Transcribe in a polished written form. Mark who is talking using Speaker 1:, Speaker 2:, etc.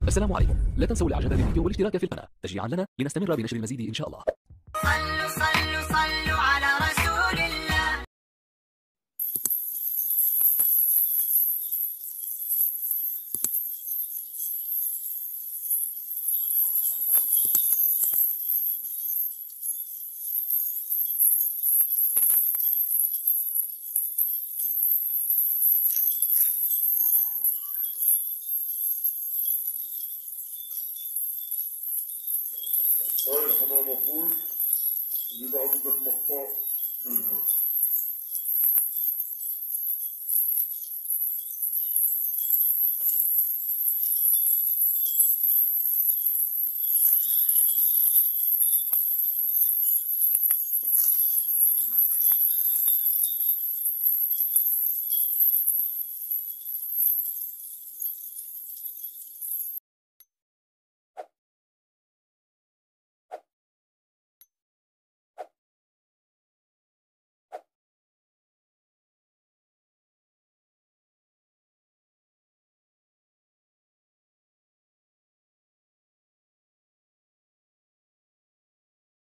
Speaker 1: السلام عليكم، لا تنسوا الاعجاب بالفيديو والاشتراك في القناة تشجيعا لنا لنستمر بنشر المزيد ان شاء الله.
Speaker 2: صلوا صلوا صلوا على رسول الله.
Speaker 3: هاي الحمام اخوي اللي بعد بدك مقطع منها.